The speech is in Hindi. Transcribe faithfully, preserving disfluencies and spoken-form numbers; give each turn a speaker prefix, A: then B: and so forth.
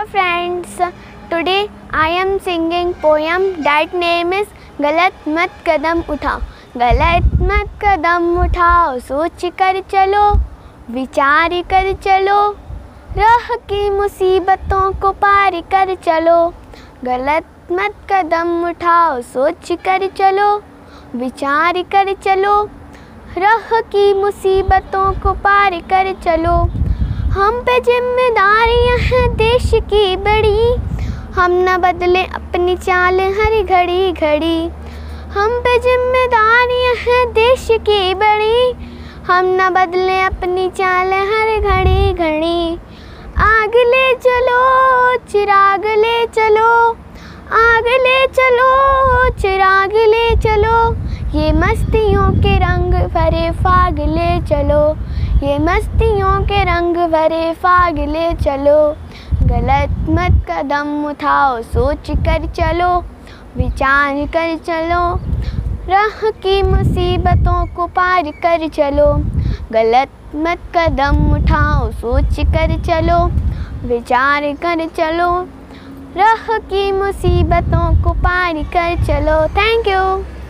A: Hello friends, today I am singing poem that name is गलत मत कदम उठाओ। गलत मत कदम उठाओ, सोच कर चलो, विचार कर चलो, राह की मुसीबतों को पार कर चलो। गलत मत कदम उठाओ, सोच कर चलो, विचार कर चलो, राह की मुसीबतों को पार कर चलो। हम पे जिम्मेदारियां हैं देश की बड़ी, हम न बदले अपनी चाल हर घड़ी घड़ी। हम पे जिम्मेदारियां हैं देश की बड़ी, हम न बदले अपनी चाल हर घड़ी घड़ी। आग ले चलो चिराग ले चलो, आग ले चलो चिराग ले चलो, ये मस्तियों के रंग भरे फाग ले चलो, ये मस्तियों के रंग भरे फाग ले चलो। गलत मत कदम उठाओ, सोच कर चलो, विचार कर चलो, राह की मुसीबतों को पार कर चलो। गलत मत कदम उठाओ, सोच कर चलो, विचार कर चलो, राह की मुसीबतों को पार कर चलो। Thank you.